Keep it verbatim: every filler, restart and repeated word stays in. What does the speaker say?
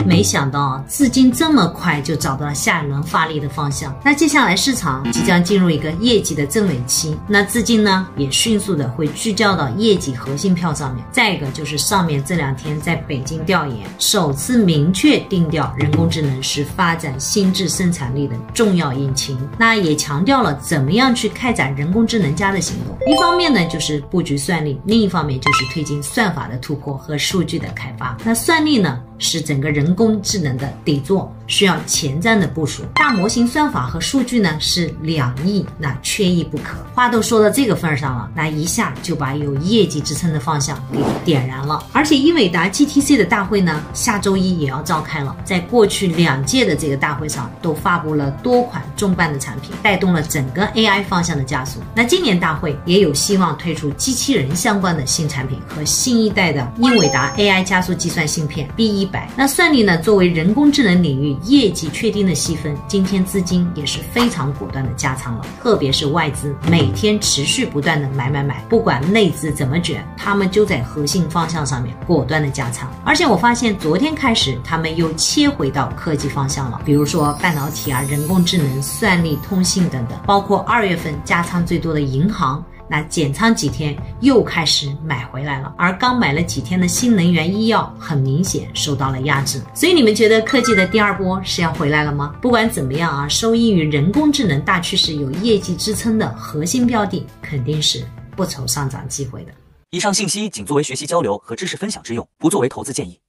没想到啊，资金这么快就找到了下一轮发力的方向。那接下来市场即将进入一个业绩的正尾期，那资金呢也迅速的会聚焦到业绩核心票上面。再一个就是上面这两天在北京调研，首次明确定调人工智能是发展新质生产力的重要引擎，那也强调了怎么样去开展人工智能加的行动。一方面呢就是布局算力，另一方面就是推进算法的突破和数据的开发。那算力呢是整个人工智能的底座，需要前瞻的部署。大模型算法和数据呢是两翼，那缺一不可。话都说到这个份上了，那一下就把有业绩支撑的方向给点燃了。而且英伟达 G T C 的大会呢下周一也要召开了，在过去两届的这个大会上都发布了多款重磅的产品，带动了整个 A I 方向的加速。那今年大会也有希望推出机器人相关的新产品和新一代的英伟达 A I 加速计算芯片 B 一百。那算力呢作为人工智能领域业绩确定的细分，今天资金也是非常果断的加仓了，特别是外资每天持续不断的买买买，不管内资怎么卷，他们就在核心方向上面果断的加仓。而且我发现昨天开始他们又切回到科技方向了，比如说半导体啊、人工智能、算力、通信等等，包括二月份加仓最多的银行，那减仓几天又开始买回来了，而刚买了几天的新能源医药很明显受到了压制。所以你们觉得科技的第二波是要回来了吗？不管怎么样啊，受益于人工智能大趋势有业绩支撑的核心标的肯定是不愁上涨机会的。 以上信息仅作为学习交流和知识分享之用，不作为投资建议。